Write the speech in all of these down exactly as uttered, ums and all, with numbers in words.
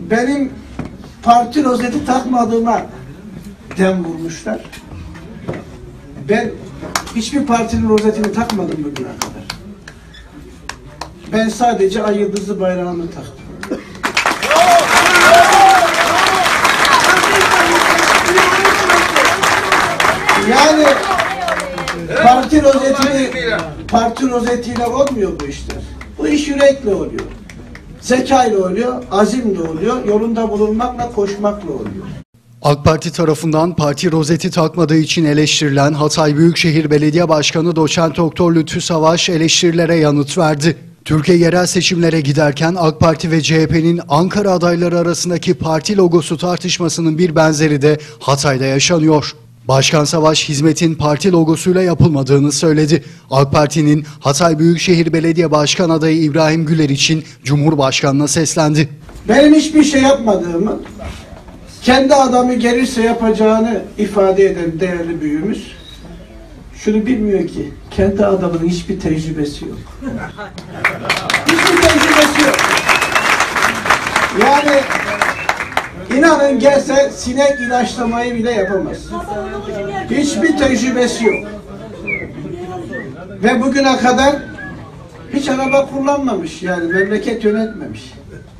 benim parti rozeti takmadığıma dem vurmuşlar. Ben hiçbir partinin rozetini takmadım bugüne kadar. Ben sadece ay yıldızlı bayrağını taktım. Yani parti rozetini parti rozetiyle olmuyor bu işler. Bu iş yürekle oluyor. Zekayla oluyor, azimle oluyor, yolunda bulunmakla, koşmakla oluyor. AK Parti tarafından parti rozeti takmadığı için eleştirilen Hatay Büyükşehir Belediye Başkanı Doçent Doktor Lütfü Savaş eleştirilere yanıt verdi. Türkiye yerel seçimlere giderken AK Parti ve C H P'nin Ankara adayları arasındaki parti logosu tartışmasının bir benzeri de Hatay'da yaşanıyor. Başkan Savaş hizmetin parti logosuyla yapılmadığını söyledi. AK Parti'nin Hatay Büyükşehir Belediye Başkan adayı İbrahim Güler için Cumhurbaşkanı'na seslendi. Benim hiçbir şey yapmadığımı, kendi adamı gelirse yapacağını ifade eden değerli büyüğümüz şunu bilmiyor ki kendi adamının hiçbir tecrübesi yok. Hiçbir tecrübesi yok. Yani inanın gelse sinek ilaçlamayı bile yapamaz. Hiçbir tecrübesi yok. Ve bugüne kadar hiç araba kullanmamış, yani memleket yönetmemiş.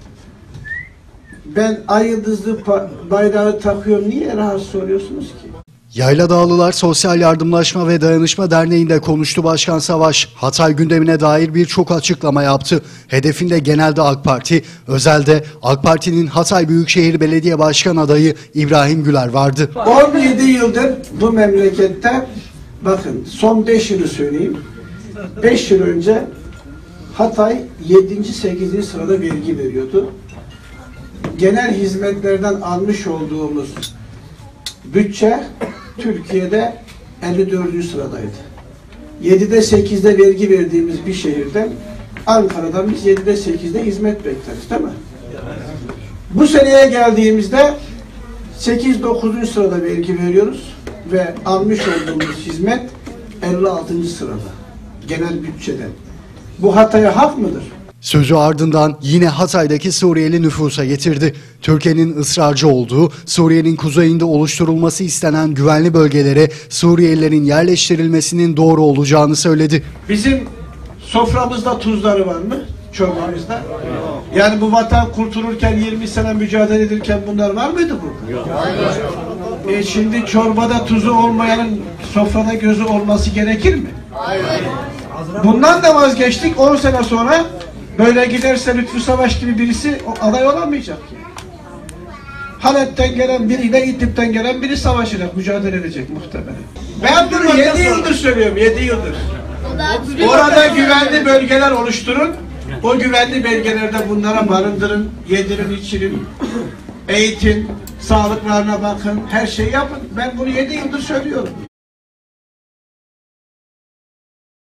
Ben ay yıldızlı bayrağı takıyorum, niye rahatsız oluyorsunuz ki? Yayladağlılar Sosyal Yardımlaşma ve Dayanışma Derneği'nde konuştu Başkan Savaş. Hatay gündemine dair birçok açıklama yaptı. Hedefinde genelde AK Parti, özelde AK Parti'nin Hatay Büyükşehir Belediye Başkan adayı İbrahim Güler vardı. on yedi yıldır bu memlekette, bakın son beş yılı söyleyeyim, beş yıl önce Hatay yedinci sekizinci sırada vergi veriyordu. Genel hizmetlerden almış olduğumuz bütçe Türkiye'de elli dördüncü sıradaydı. yedide sekizde vergi verdiğimiz bir şehirden Ankara'dan biz yedide sekizde hizmet bekleriz, değil mi? Bu seneye geldiğimizde sekiz dokuzuncu sırada vergi veriyoruz ve almış olduğumuz hizmet elli altıncı sırada genel bütçeden. Bu Hatay'a hak mıdır? Sözü ardından yine Hatay'daki Suriyeli nüfusa getirdi. Türkiye'nin ısrarcı olduğu, Suriye'nin kuzeyinde oluşturulması istenen güvenli bölgelere Suriyelilerin yerleştirilmesinin doğru olacağını söyledi. Bizim soframızda tuzları var mı? Çorbamızda. Yani bu vatan kurtulurken yirmi sene mücadele edilirken bunlar var mıydı burada? Yok. E şimdi çorbada tuzu olmayanın sofrada gözü olması gerekir mi? Hayır. Bundan da vazgeçtik. on sene sonra böyle giderse Lütfü Savaş gibi birisi aday olamayacak ki. Halep'ten gelen biriyle İdlib'den gelen biri savaşacak, mücadele edecek muhtemelen. Ben bunu yedi yıldır söylüyorum, yedi yıldır. Orada güvenli bölgeler oluşturun. O güvenli bölgelerde bunlara barındırın, yedirin, içirin, eğitin, sağlıklarına bakın, her şeyi yapın. Ben bunu yedi yıldır söylüyorum.